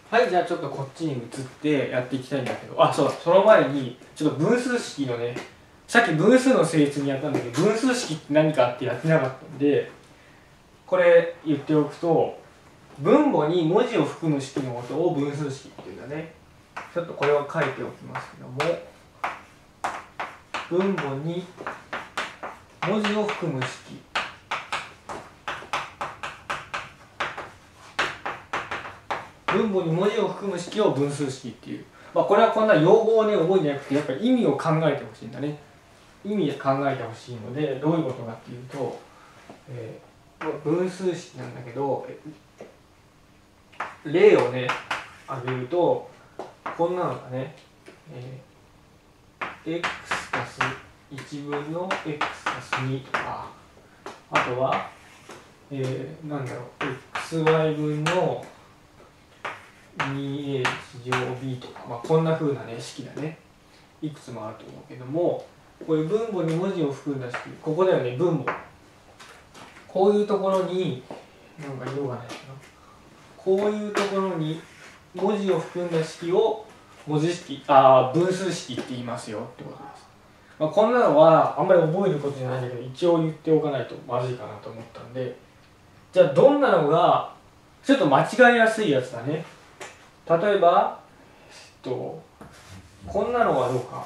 はい、じゃあちょっとこっちに移ってやっていきたいんだけど、あ、そうだ、その前にちょっと分数式のね、さっき分数の性質にやったんだけど、分数式って何かってやってなかったんで、これ言っておくと、分母に文字を含む式のことを分数式っていうんだね。ちょっとこれを書いておきますけども、分母に文字を含む式。分母に文字を含む式を分数式っていう。これはこんな用語をね、覚えてなくて、やっぱり意味を考えてほしいんだね。意味を考えてほしいので、どういうことかっていうと、分数式なんだけど、例をね、挙げると、こんなのがね、x たす1分の x たす2とか、あとは、なんだろう、xy 分の 2a 乗 b とか、こんな風なね、式だね。いくつもあると思うけども、こういう分母に文字を含んだ式、ここだよね、分母。こういうところに、なんか色がないかな。こういうところに文字を含んだ式を分数式って言いますよってことです。こんなのはあんまり覚えることじゃないんだけど、一応言っておかないとまずいかなと思ったんで、じゃあどんなのがちょっと間違いやすいやつだね。例えば、こんなのはどうか。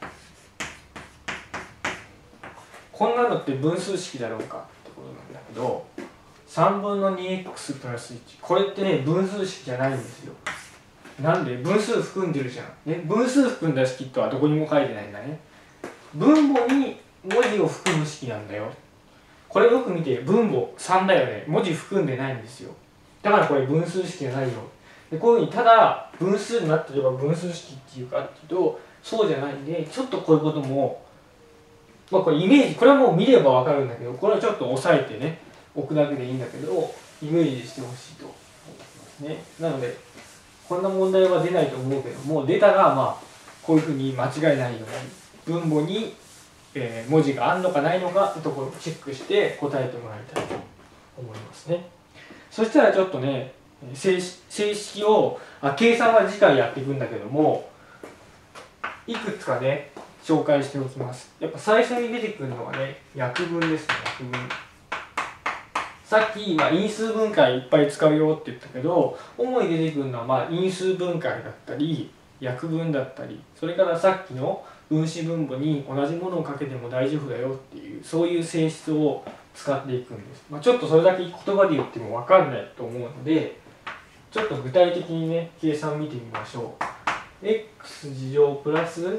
こんなのって分数式だろうかってことなんだけど、3分の 2x プラス1。これってね、分数式じゃないんですよ。なんで分数含んでるじゃん。ね、分数含んだ式とはどこにも書いてないんだね。分母に文字を含む式なんだよ。これよく見て、分母3だよね。文字含んでないんですよ。だからこれ分数式じゃないよ。でこういうふうにただ分数になってれば分数式っていうかっていうとそうじゃないんで、ちょっとこういうこともこれイメージ、これはもう見ればわかるんだけど、これはちょっと押さえてね置くだけでいいんだけど、イメージしてほしいと思いますね。なのでこんな問題は出ないと思うけども、出たらこういうふうに間違いないように分母に、文字があるのかないのかってところをチェックして答えてもらいたいと思いますね。そしたらちょっとね、整式を計算は次回やっていくんだけども、いくつかね紹介しておきます。やっぱ最初に出てくるのはね、約分ですね。約分。さっき、因数分解いっぱい使うよって言ったけど、主に出てくるのは因数分解だったり約分だったり、それからさっきの分子分母に同じものをかけても大丈夫だよっていう、そういう性質を使っていくんです。ちょっとそれだけ言葉で言っても分かんないと思うので、ちょっと具体的にね計算見てみましょう。x 次乗プラス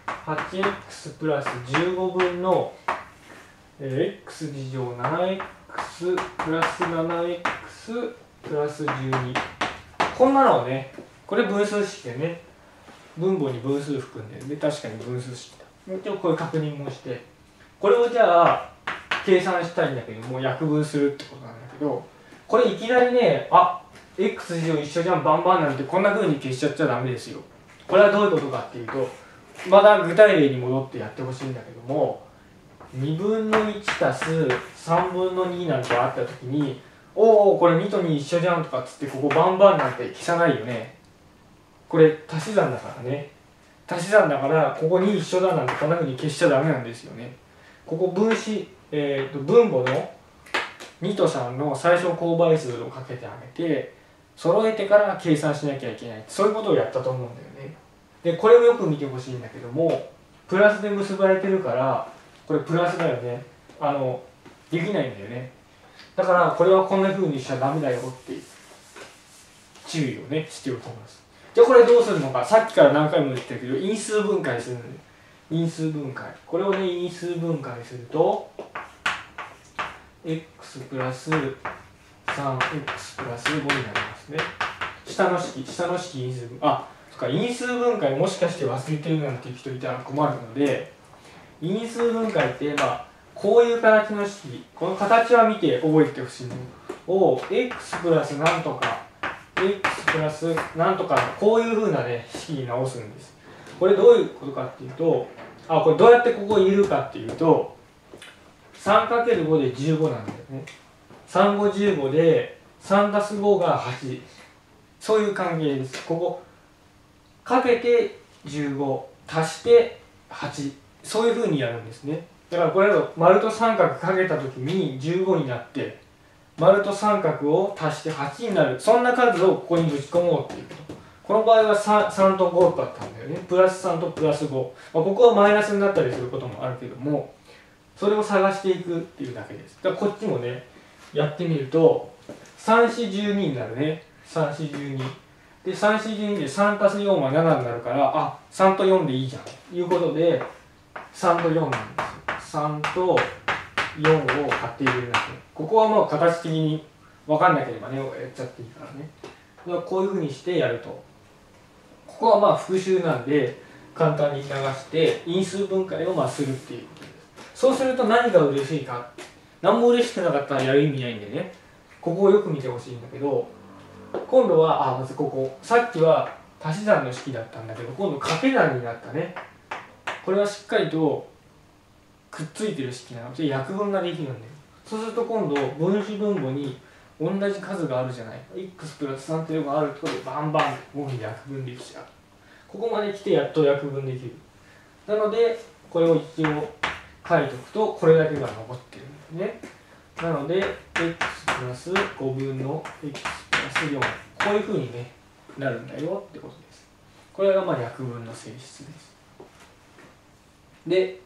8x プラス15分の、x 次乗 7x プラス 7x プラス12。こんなのをね、これ分数式でね、分母に分数含んでるんで確かに分数式だ。一応これ確認もして、これをじゃあ計算したいんだけども、約分するってことなんだけど、これいきなりね、x 次乗一緒じゃんバンバンなんてこんな風に消しちゃっちゃダメですよ。これはどういうことかっていうと、まだ具体例に戻ってやってほしいんだけども、2分の1たす3分の2なんてあった時に、これ2と2一緒じゃんとかっつってここバンバンなんて消さないよね。これ足し算だからね。足し算だからここに一緒だなんてこんな風に消しちゃダメなんですよね。ここ分母の2と3の最小公倍数をかけてあげて、揃えてから計算しなきゃいけない。そういうことをやったと思うんだよね。で、これをよく見てほしいんだけども、プラスで結ばれてるから、これプラスだよね。できないんだよね。だからこれはこんな風にしちゃダメだよって注意をねしておきます。じゃあこれどうするのか、さっきから何回も言ってるけど、因数分解するので、因数分解。これをね、因数分解すると、x プラス 3x プラス5になりますね。下の式因数分、因数分解もしかして忘れてるなんていう人いたら困るので、因数分解ってこういう形の式、この形は見て覚えてほしいのを x プラスなんとか x プラスなんとかこういう風なね式に直すんです。これどういうことかっていうと、これどうやってここを入れるかっていうと、3×5 で15なんだよね。3×5、15で3+5が8。 そういう関係です。ここかけて15足して8、そういうふうにやるんですね。だからこれを丸と三角かけた時に15になって、丸と三角を足して8になる、そんな数をここにぶち込もうっていうこと。この場合は 3と5だったんだよね。プラス3とプラス5、ここはマイナスになったりすることもあるけども、それを探していくっていうだけです。だからこっちもねやってみると3412になるね。3412で3412で3たす4は7になるから、あ、3と4でいいじゃんということで3と4なんですよ。3と4を買って入れるだけ。ここはもう形的に分かんなければねやっちゃっていいからね。だからこういうふうにしてやると、ここはまあ復習なんで簡単に流して因数分解をするっていうことです。そうすると何が嬉しいか、何も嬉しくなかったらやる意味ないんでね、ここをよく見てほしいんだけど、今度はまずここ、さっきは足し算の式だったんだけど今度掛け算になったね。これはしっかりとくっついてる式なので約分ができるんだよ。そうすると今度分子分母に同じ数があるじゃない。x プラス3っていうのがあるってことでバンバンこういう約分できちゃう。ここまで来てやっと約分できる。なのでこれを一応書いておくとこれだけが残ってるんですね。なので x プラス5分の x プラス4、こういうふうにねなるんだよってことです。これが約分の性質です。で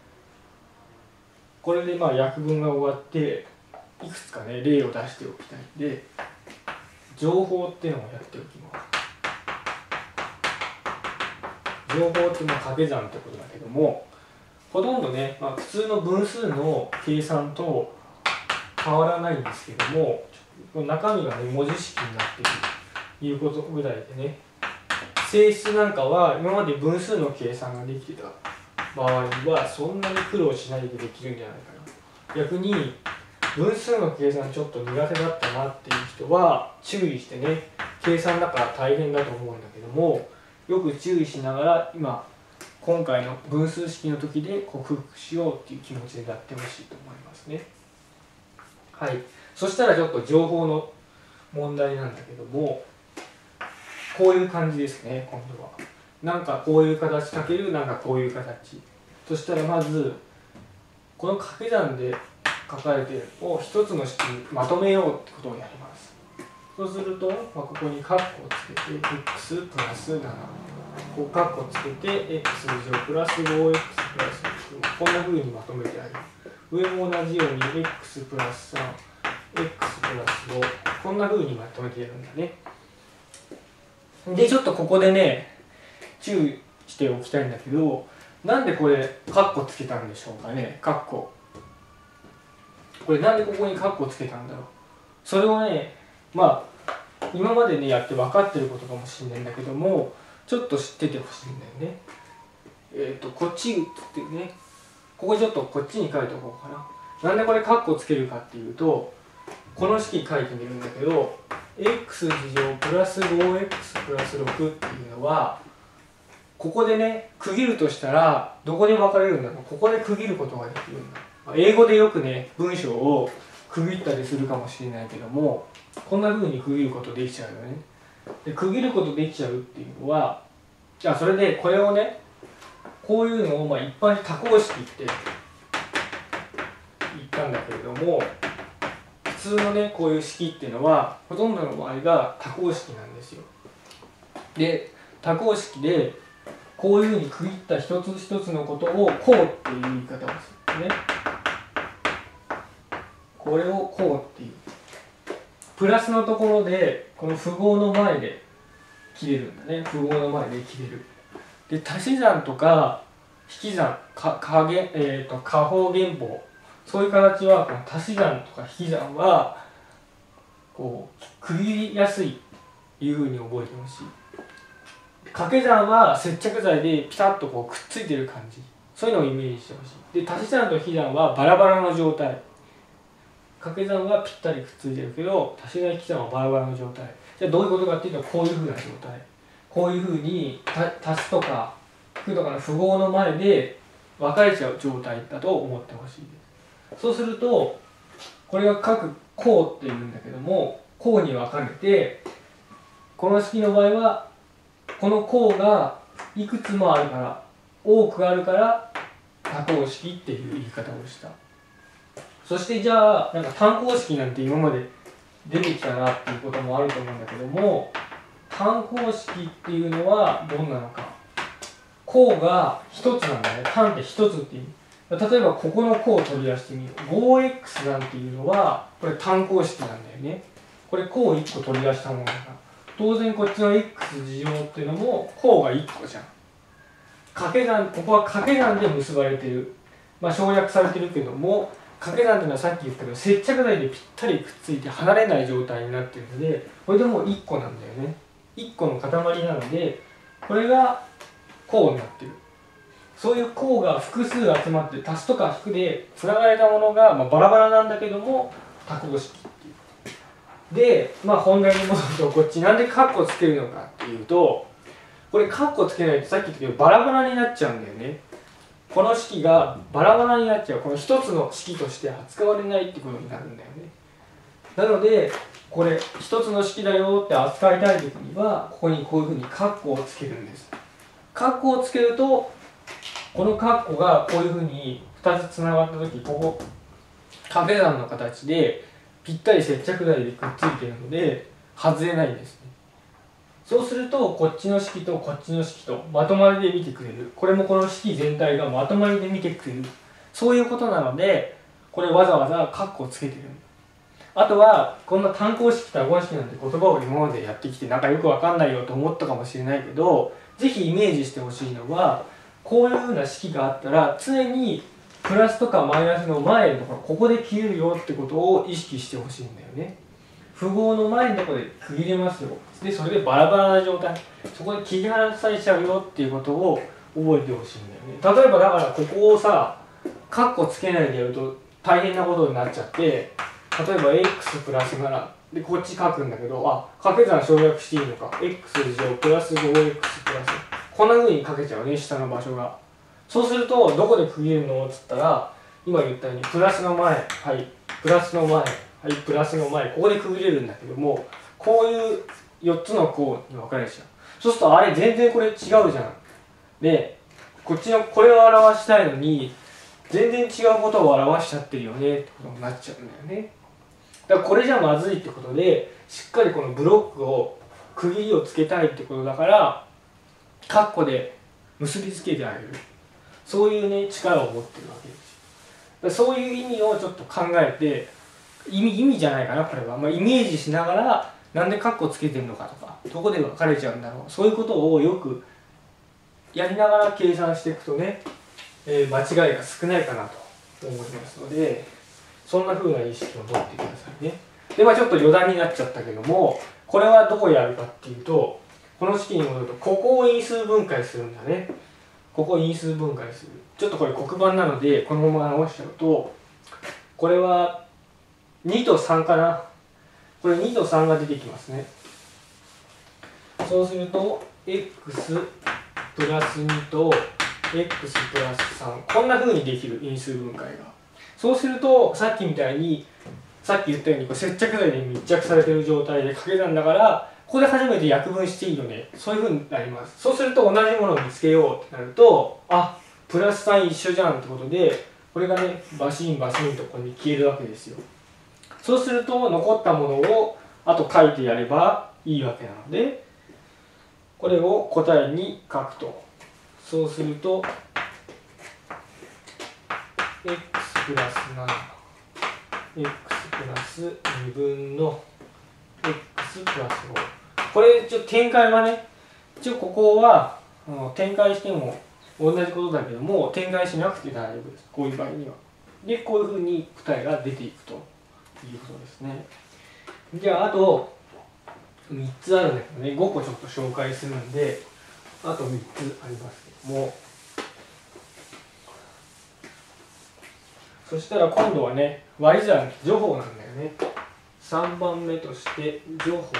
これで約分が終わっていくつかね例を出しておきたいんで、乗法っていうのをやっておきます。乗法って掛け算ってことだけども、ほとんどね、普通の分数の計算と変わらないんですけども、中身がね文字式になっているということぐらいでね、性質なんかは今まで分数の計算ができてた場合はそんなに苦労しないでできるんじゃないかな。逆に分数の計算ちょっと苦手だったなっていう人は注意してね、計算だから大変だと思うんだけども、よく注意しながら今回の分数式の時で克服しようっていう気持ちでやってほしいと思いますね。はい、そしたらちょっと乗法の問題なんだけども、こういう感じですね。今度はこういう形かけるこういう形。そしたらまずこの掛け算で書かれているのを一つの式にまとめようってことをやります。そうすると、ここにカッコをつけて x プラス7、こうカッコつけて x プラス 5x プラス6、こんな風にまとめてあげる。上も同じように x プラス 3x プラス5、こんな風にまとめてやるんだね。でちょっとここでね注意しておきたいんだけど、なんでこれカッコつけたんでしょうかね。カッコ、これなんでここにカッコつけたんだろう。それをね今までねやって分かってることかもしれないんだけども、ちょっと知っててほしいんだよね。こっちってね、ここちょっとこっちに書いておこうかな。なんでこれカッコつけるかっていうと、この式書いてみるんだけど x プラス 5x プラス6っていうのは、ここでね区切るとしたらどこで分かれるんだろう。ここで区切ることができるんだ。英語でよくね文章を区切ったりするかもしれないけども、こんな風に区切ることできちゃうよね。で区切ることできちゃうっていうのは、じゃあそれでこれをねこういうのを一般に多項式って言ったんだけれども、普通のねこういう式っていうのはほとんどの場合が多項式なんですよ。で多項式でこういうふうに区切った一つ一つのことを項っていう言い方をするね。これを項っていう。プラスのところでこの符号の前で切れるんだね。符号の前で切れる。で足し算とか引き算、加法減法、そういう形はこの足し算とか引き算はこう区切りやすいというふうに覚えてほしい。掛け算は接着剤でピタッとこうくっついてる感じ、そういうのをイメージしてほしい。で足し算と引き算はバラバラの状態。掛け算はぴったりくっついてるけど足し算引き算はバラバラの状態。じゃあどういうことかっていうと、こういうふうな状態、こういうふうに足すとか引くとかの符号の前で分かれちゃう状態だと思ってほしいです。そうするとこれが各項っていうんだけども、項に分かれてこの式の場合はこの項がいくつもあるから多くあるから多項式っていう言い方をした。そしてじゃあなんか単項式なんて今まで出てきたなっていうこともあると思うんだけども、単項式っていうのはどんなのか。項が一つなんだね。単って一つっていう。例えばここの項を取り出してみよう。5x なんていうのはこれ単項式なんだよね。これ項を1個取り出したものだから。当然こっちの x 乗っていうのも項が1個じゃん。掛け算、ここは掛け算で結ばれてる。省略されてるけども、掛け算っていうのはさっき言ったけど接着剤でぴったりくっついて離れない状態になっているので、これでもう1個なんだよね。1個の塊なので、これが項になってる。そういう項が複数集まって足すとか引くでつながれたものが、バラバラなんだけども多項式っていう。で、本題に戻るとこっちなんでカッコつけるのかっていうと、これカッコつけないとさっき言ったけどバラバラになっちゃうんだよね。この式がバラバラになっちゃう。この一つの式として扱われないってことになるんだよね。なのでこれ一つの式だよって扱いたい時にはここにこういうふうにカッコをつけるんです。カッコをつけるとこのカッコがこういうふうに2つつながった時、ここ掛け算の形でぴったり接着剤でくっついているので外れないんですね。そうするとこっちの式とこっちの式とまとまりで見てくれる。これもこの式全体がまとまりで見てくれる。そういうことなのでこれわざわざカッコをつけてる。あとはこんな単項式多項式なんて言葉を今までやってきてなんかよくわかんないよと思ったかもしれないけど、ぜひイメージしてほしいのはこういうふうな式があったら常にプラスとかマイナスの前のところ、ここで切れるよってことを意識してほしいんだよね。符号の前のところで区切れますよ。でそれでバラバラな状態、そこで切り離されちゃうよっていうことを覚えてほしいんだよね。例えばだからここをさカッコつけないでやると大変なことになっちゃって、例えば x プラス7でこっち書くんだけど、掛け算省略していいのか、 x 乗プラス 5x プラスこんな風に書けちゃうね、下の場所が。そうするとどこで区切るのっつったら、今言ったようにプラスの前、はい、プラスの前、はい、プラスの前、ここで区切れるんだけども、こういう4つの項に分かれちゃう。そうするとあれ全然これ違うじゃん。でこっちのこれを表したいのに全然違うことを表しちゃってるよねってことになっちゃうんだよね。だからこれじゃまずいってことで、しっかりこのブロックを区切りをつけたいってことだからカッコで結びつけてあげる。そういうね力を持ってるわけですよ。そういう意味をちょっと考えて、意味じゃないかなこれは、イメージしながらなんでカッコつけてるのかとか、どこで分かれちゃうんだろう、そういうことをよくやりながら計算していくとね、間違いが少ないかなと思いますので、そんな風な意識を持ってくださいね。でちょっと余談になっちゃったけども、これはどこやるかっていうと、この式に戻るとここを因数分解するんだね。ここを因数分解する。ちょっとこれ黒板なのでこのまま直しちゃうと、これは2と3かな。これ2と3が出てきますね。そうすると x プラス2と x プラス3、こんな風にできる因数分解が。そうするとさっきみたいに、さっき言ったように接着剤で密着されている状態で掛け算だから、ここで初めて約分していいよね、そういう風になります。そうすると同じものを見つけようってなると、プラス3一緒じゃんってことで、これがねバシンバシンとここに消えるわけですよ。そうすると残ったものをあと書いてやればいいわけなので、これを答えに書くと、そうすると x プラス7 x プラス2分の x プラス5。これ展開はね、ここは展開しても同じことだけども展開しなくて大丈夫です、こういう場合には。でこういうふうに答えが出ていくということですね。じゃああと3つあるんだけどね、5個ちょっと紹介するんで、あと3つありますけども、そしたら今度はね割り算除法なんだよね。3番目として除法です。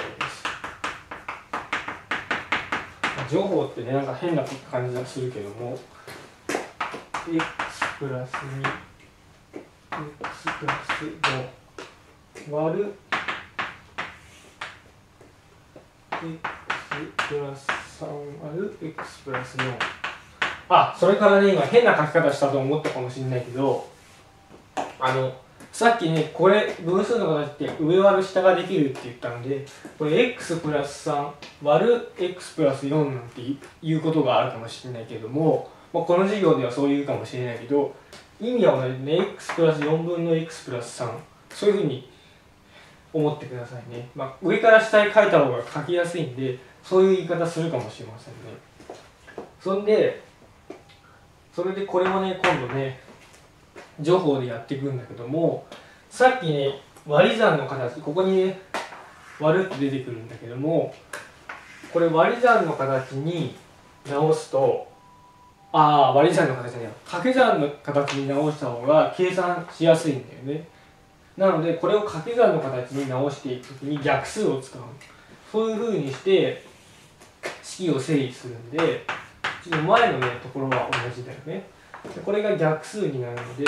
除法ってねなんか変な感じがするけども、 x プラス2 x プラス5割るプラス3割る x プラス4。あ、それからね、今変な書き方したと思ったかもしれないけど、さっきね、これ分数の形って上割る下ができるって言ったので、これ x プラス3割る x プラス4なんていうことがあるかもしれないけれども、この授業ではそういうかもしれないけど、意味は同じね、x プラス4分の x プラス3、そういうふうに思ってくださいね。上から下へ書いた方が書きやすいんで、そういう言い方するかもしれませんね。それでこれもね、今度ね、乗法でやっていくんだけども、さっきね、割り算の形、ここにね、割るって出てくるんだけども、これ割り算の形に直すと、割り算の形じゃない、掛け算の形に直した方が計算しやすいんだよね。なので、これを掛け算の形に直していくときに逆数を使う。そういう風にして、式を整理するんで、前のね、ところは同じだよね。でこれが逆数になるので、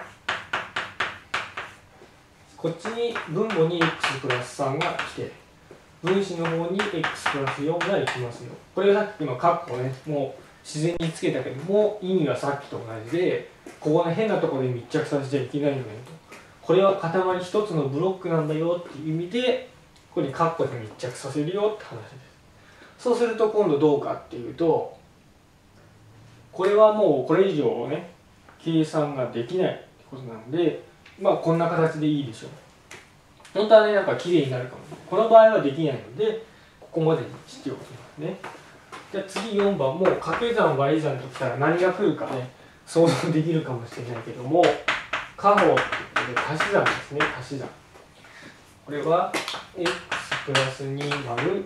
こっちに分母に x プラス3が来て、分子の方に x プラス4がいきますよ。これがさっきの括弧ね、もう自然につけたけども、意味はさっきと同じで、ここの変なところで密着させちゃいけないのよと。これは塊一つのブロックなんだよっていう意味で、ここに括弧で密着させるよって話です。そうすると今度どうかっていうと、これはもうこれ以上ね、計算ができないってことなので、こんな形でいいでしょう。本当はね、なんか綺麗になるかも。この場合はできないので、ここまでにしておきますね。じゃあ次4番も掛け算割り算ときたら何が来るかね、想像できるかもしれないけども、加法ってことで足し算ですね、足し算。これは x プラス2割る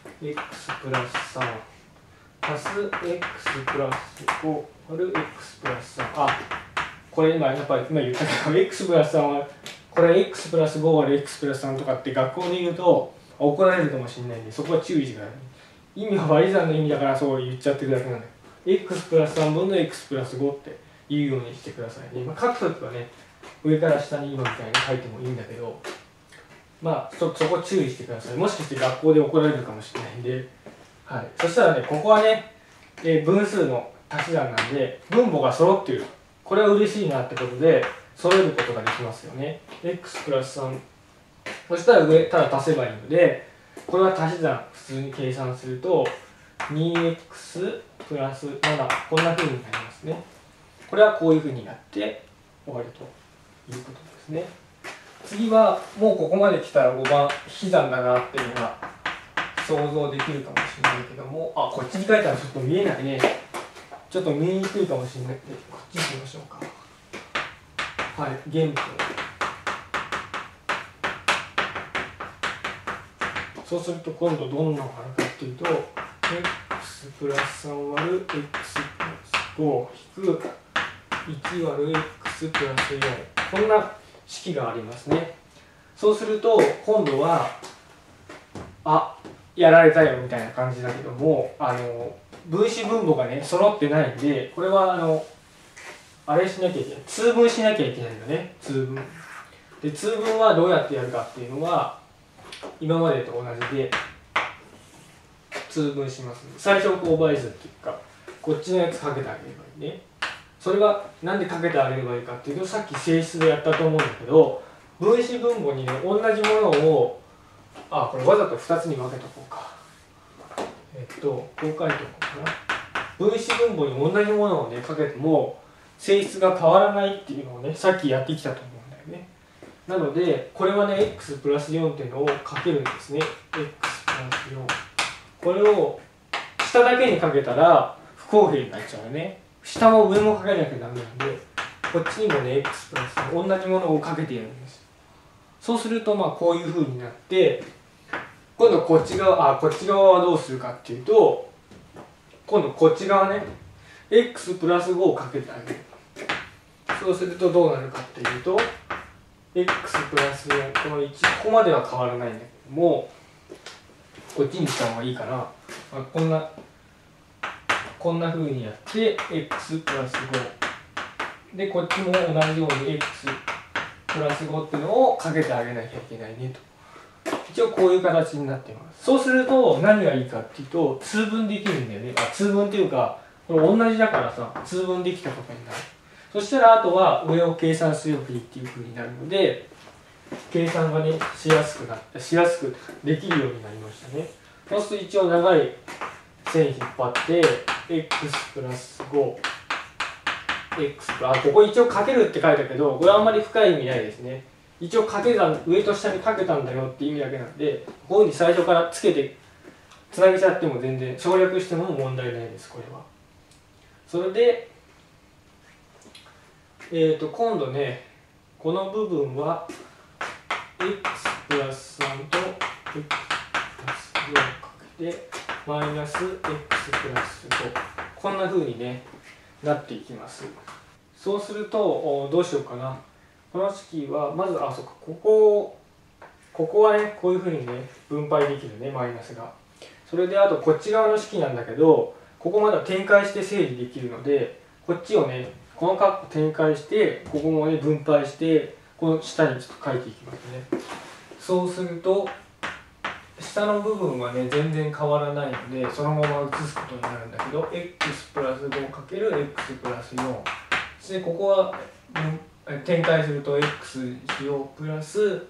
x プラス3足す x プラス5割る x プラス3。これやっぱり今言ったけど、x プラス3は、これ x プラス5割る x プラス3とかって学校で言うと怒られるかもしれないんで、そこは注意してください。意味は割り算の意味だからそう言っちゃってるだけなんだけど、x プラス3分の x プラス5って言うようにしてくださいね。書くときはね、上から下に今みたいに書いてもいいんだけど、そこ注意してください。もしかして学校で怒られるかもしれないんで、はい。そしたらね、ここはね、分数の足し算なんで、分母が揃っている。これは嬉しいなってことで、揃えることができますよね。x プラス3。そしたら上、ただ足せばいいので、これは足し算、普通に計算すると、2x プラス7、こんな風になりますね。これはこういう風にやって終わりということですね。次は、もうここまで来たら5番、引き算だなっていうのが想像できるかもしれないけども、こっちに書いたらちょっと見えないね。ちょっと見えにくいかもしれないので、こっちにしましょうか。はい、原本。そうすると今度どんなのがあるかっていうと、x プラス3割る x プラス5引く1割る x プラス4。こんな式がありますね。そうすると今度は、やられたよみたいな感じだけども、分子分母がね、揃ってないんで、これはあれしなきゃいけない。通分しなきゃいけないんだね、通分。で、通分はどうやってやるかっていうのは、今までと同じで、通分します。最小公倍数っていうか、こっちのやつかけてあげればいいね。それはなんでかけてあげればいいかっていうと、さっき性質でやったと思うんだけど、分子分母にね、同じものを、これわざと2つに分けとこうか。こう書いておこうかな。分子分母に同じものをね、かけても、性質が変わらないっていうのをね、さっきやってきたと思うんだよね。なので、これはね、x プラス4っていうのをかけるんですね。x プラス4。これを下だけにかけたら不公平になっちゃうよね。下も上もかけなきゃダメなんで、こっちにもね、x プラス4、同じものをかけてやるんです。そうすると、こういう風になって、今度こっち側はどうするかっていうと、今度こっち側ね、x プラス5をかけてあげる。そうするとどうなるかっていうと、x プラス4、この1、ここまでは変わらないんだけども、こっちにした方がいいかな。こんな風にやって、x プラス5。で、こっちも同じように x プラス5っていうのをかけてあげなきゃいけないねと。 一応こういう形になっています。そうすると何がいいかっていうと通分できるんだよね。通分っていうかこれ同じだからさ通分できたことになる。そしたらあとは上を計算すればいいっていう風になるので計算がねしやすくできるようになりましたね。そうすると一応長い線引っ張って x プラス 5x ここ一応かけるって書いたけどこれはあんまり深い意味ないですね。一応掛け算上と下にかけたんだよって意味だけなんでこういうふうに最初からつけてつなげちゃっても全然省略しても問題ないですこれは。それで今度ねこの部分は x プラス3と x プラス4かけてマイナス x プラス5こんな風にねなっていきます。そうするとどうしようかな。この式はまずそうかここはねこういう風にね分配できるねマイナスが。それであとこっち側の式なんだけどここまだ展開して整理できるのでこっちをねこのカッコ展開してここもね分配してこの下にちょっと書いていきますね。そうすると下の部分はね全然変わらないのでそのまま写すことになるんだけど x プラス 5×x プラス4そしてここは展開すると x4 プラス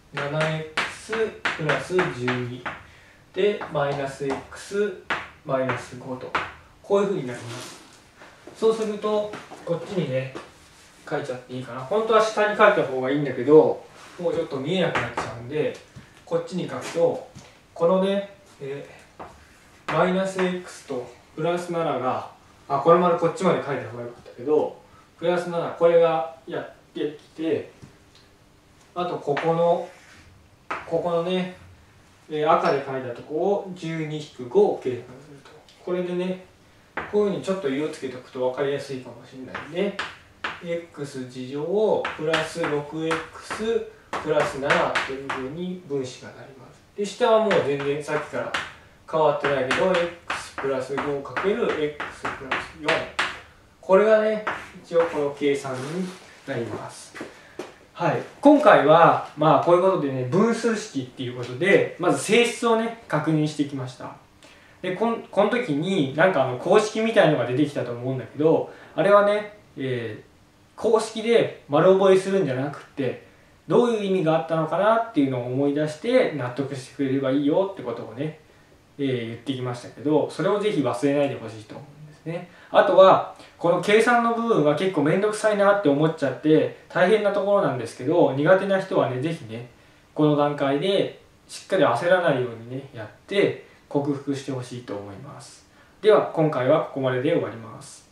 7x プラス12でマイナス x マイナス5とこういうふうになります。そうするとこっちにね書いちゃっていいかな。本当は下に書いた方がいいんだけどもうちょっと見えなくなっちゃうんでこっちに書くとこのね、マイナス x とプラス7がこれまでこっちまで書いた方がよかったけどプラス7これがやってきてあとここのね赤で書いたとこを 12-5 を計算するとこれでねこういうふうにちょっと色つけておくと分かりやすいかもしれないんで x 次乗をプラス 6x プラス7というふうに分子がなります。で下はもう全然さっきから変わってないけど x プラス 5×x プラス4これがね一応この計算になります。はい、今回はこういうことでね分数式っていうことでまず性質をね確認してきました。でこの時になんか公式みたいのが出てきたと思うんだけどあれはね、公式で丸覚えするんじゃなくってどういう意味があったのかなっていうのを思い出して納得してくれればいいよってことをね、言ってきましたけどそれをぜひ忘れないでほしいと思うんですね。あとはこの計算の部分は結構めんどくさいなって思っちゃって大変なところなんですけど苦手な人はねぜひねこの段階でしっかり焦らないようにねやって克服してほしいと思います。では今回はここまでで終わります。